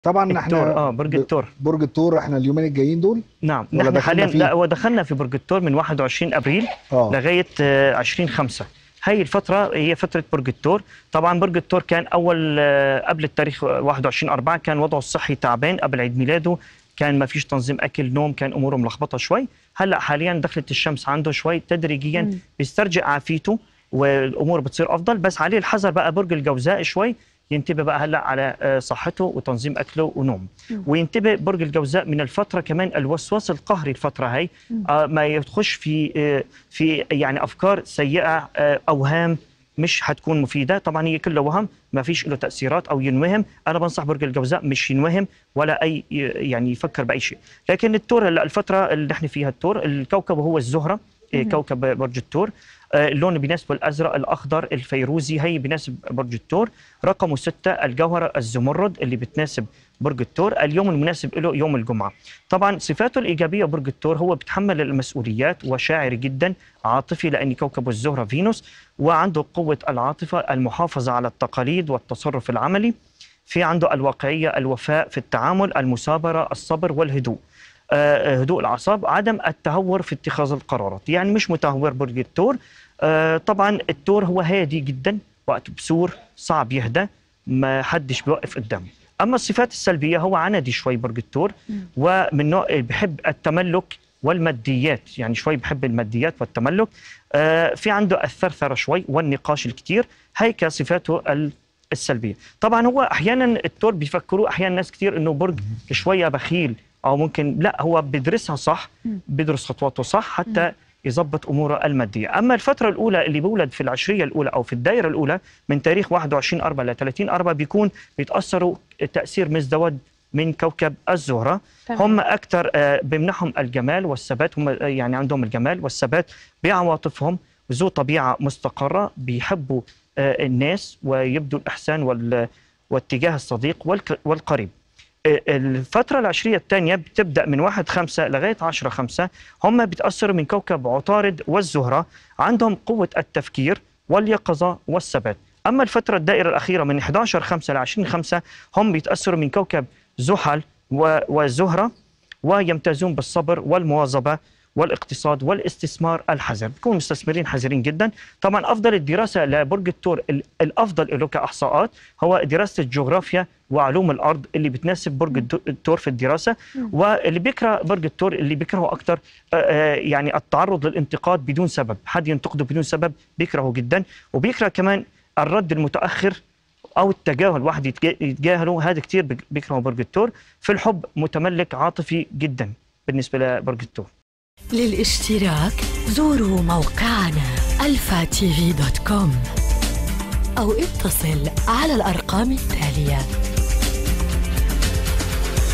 طبعا احنا برج الثور. برج الثور احنا اليومين الجايين دول. نعم نحن حاليا لا ودخلنا في برج الثور من 21 ابريل لغايه 20/5. هي الفتره هي فتره برج الثور. طبعا برج الثور كان اول قبل التاريخ 21/4 كان وضعه الصحي تعبان، قبل عيد ميلاده كان ما فيش تنظيم اكل نوم، كان اموره ملخبطه شوي. هلا حاليا دخلت الشمس عنده شوي تدريجيا بيسترجع عافيته والامور بتصير افضل، بس عليه الحذر بقى برج الجوزاء شوي، ينتبه بقى هلا على صحته وتنظيم اكله ونوم. وينتبه برج الجوزاء من الفتره كمان الوسواس القهري الفتره هي، ما يخش في يعني افكار سيئه، اوهام مش حتكون مفيده. طبعا هي كلها وهم، ما فيش له تاثيرات او ينوهم. انا بنصح برج الجوزاء مش ينوهم ولا اي يعني يفكر باي شيء. لكن الثور هلا الفتره اللي نحن فيها الثور الكوكب هو الزهره، كوكب برج الثور. اللون بيناسبه الازرق الاخضر الفيروزي، هي بيناسب برج الثور. رقمه 6 الجوهره الزمرد اللي بتناسب برج الثور. اليوم المناسب له يوم الجمعه. طبعا صفاته الايجابيه برج الثور هو بيتحمل المسؤوليات وشاعري جدا، عاطفي لان كوكبه الزهره فينوس، وعنده قوه العاطفه، المحافظه على التقاليد والتصرف العملي. في عنده الواقعيه، الوفاء في التعامل، المثابره، الصبر والهدوء. هدوء الأعصاب، عدم التهور في اتخاذ القرارات، يعني مش متهور برج الثور. طبعا الثور هو هادي جدا، وقت بثور صعب يهدى، ما حدش بيوقف قدامه. أما الصفات السلبية هو عندي شوي برج الثور، ومن نوع بحب التملك والماديات، يعني شوي بحب الماديات والتملك. في عنده الثرثرة شوي والنقاش الكتير، هي كصفاته السلبية. طبعا هو أحيانا الثور بيفكروا أحيانا ناس كتير إنه برج شوية بخيل، أو ممكن لا، هو بيدرسها صح، بيدرس خطواته صح حتى يظبط أموره المادية. أما الفترة الأولى اللي بولد في العشرية الأولى أو في الدائرة الأولى من تاريخ 21/4 ل 30/4 بيكون بيتأثروا تأثير مزدوج من كوكب الزهرة. هم أكثر بيمنحهم الجمال والثبات، هم يعني عندهم الجمال والثبات بعواطفهم، ذو طبيعة مستقرة، بيحبوا الناس ويبدوا الإحسان واتجاه الصديق والقريب. الفترة العشرية الثانية بتبدأ من 1/5 لغاية 10/5. هم بيتأثروا من كوكب عطارد والزهرة، عندهم قوة التفكير واليقظة والثبات. أما الفترة الدائرة الأخيرة من 11/5 ل 20/5 هم بيتأثروا من كوكب زحل والزهرة، ويمتازون بالصبر والمواظبة والاقتصاد والاستثمار الحذر، بيكونوا مستثمرين حذرين جدا. طبعا افضل الدراسه لبرج الثور الافضل له كاحصاءات هو دراسه الجغرافيا وعلوم الارض اللي بتناسب برج الثور في الدراسه. واللي بيكره برج الثور اللي بيكرهه اكثر يعني التعرض للانتقاد بدون سبب، حد ينتقده بدون سبب بيكرهه جدا. وبيكره كمان الرد المتاخر او التجاهل، واحد يتجاهله، هذا كثير بيكرهه برج الثور. في الحب متملك عاطفي جدا بالنسبه لبرج الثور. للاشتراك زوروا موقعنا alphatv.com أو اتصل على الأرقام التالية.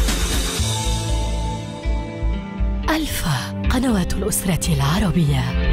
ألفا، قنوات الأسرة العربية.